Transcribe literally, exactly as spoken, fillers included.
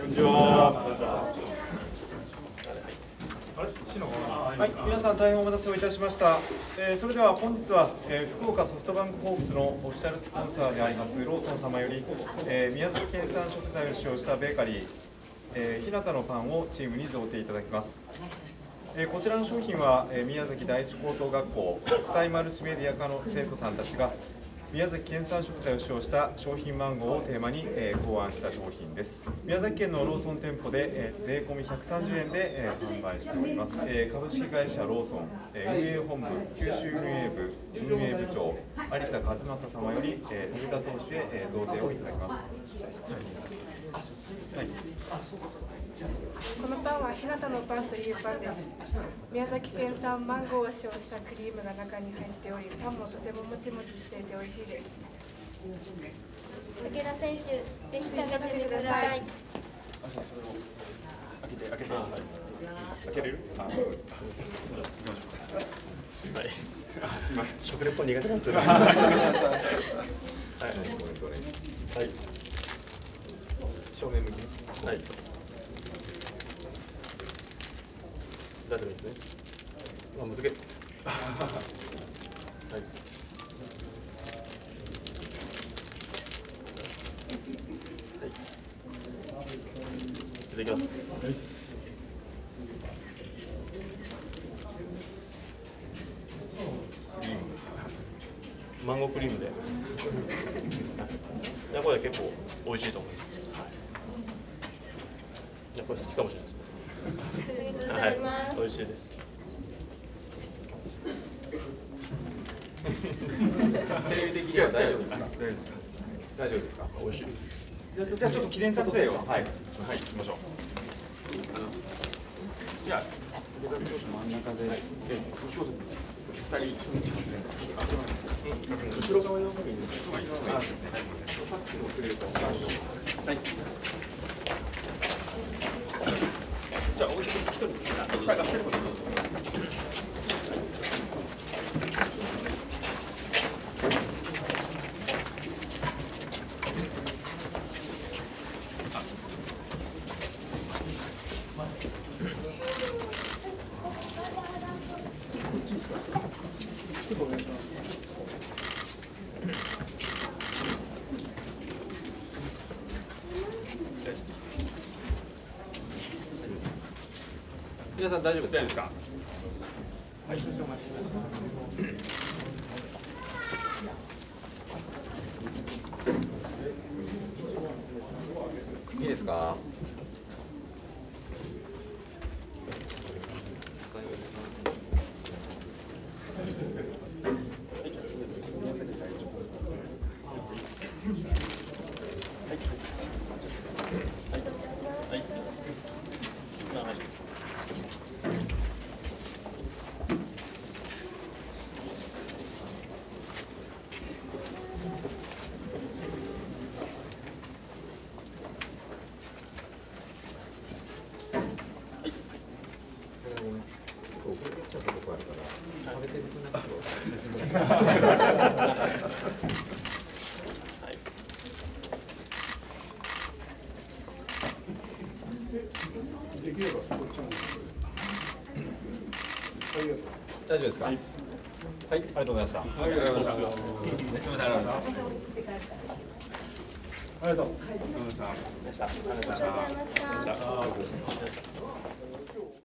にちは。 はい、皆さん大変お待たせをいたしました。えー、それでは本日は、えー、福岡ソフトバンクホークスのオフィシャルスポンサーでありますローソン様より、えー、宮崎県産食材を使用したベーカリー、えー、日向のパンをチームに贈呈いただきます。えー、こちらの商品は、えー、宮崎第一高等学校国際マルチメディア科の生徒さんたちが宮崎県産食材を使用した商品マンゴーをテーマに、えー、考案した商品です。宮崎県のローソン店舗で、えー、税込みひゃくさんじゅうえんで、えー、販売しております。えー、株式会社ローソン、えー、運営本部九州運営部運営部長有田和正様より、えー、武田投手へ、えー、贈呈をいただきます。はい、 このパンは日向のパンというパンです。宮崎県産マンゴーを使用したクリームが中に入っており、パンもとてももちもちしていて美味しいです。 武田選手、ぜひ食べてください。 開けて開けて開けれる？あ、はい。あ、すみません。食レポ苦手なんですよね。はい。はい。正面向き。はい。大丈夫ですね。あ、むずげ。はい。いただきます。はい、マンゴークリームで。いや、これ結構美味しいと思います。はい、いや、これ好きかもしれないです。 ありがとうございます。 美味しいです。 テレビ的には大丈夫ですか？大丈夫ですか？大丈夫ですか？ 美味しいです。 じゃあちょっと記念撮影を。はい。 はい、行きましょう。じゃあ、 武田投手真ん中で、はい、ふたり、 後ろ側の方にいいんですか？はい。 さっきのクレーター。はい。 じゃあ、おいしい一人、二人、二人。 皆さん大丈夫ですか？ 大丈夫ですか？はい。 いいですか？大丈夫ですか？はい、はい、ありがとうございました。ありがとうございました。めっちゃ面白い。ありがとうございました。ありがとうございました。ありがとうございました。